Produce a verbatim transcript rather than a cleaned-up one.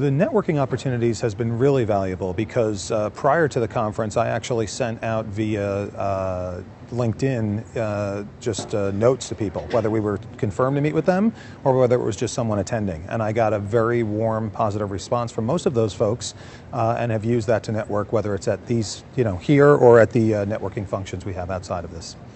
The networking opportunities has been really valuable because uh, prior to the conference I actually sent out via uh, LinkedIn uh, just uh, notes to people, whether we were confirmed to meet with them or whether it was just someone attending. And I got a very warm, positive response from most of those folks uh, and have used that to network, whether it's at these, you know, here or at the uh, networking functions we have outside of this.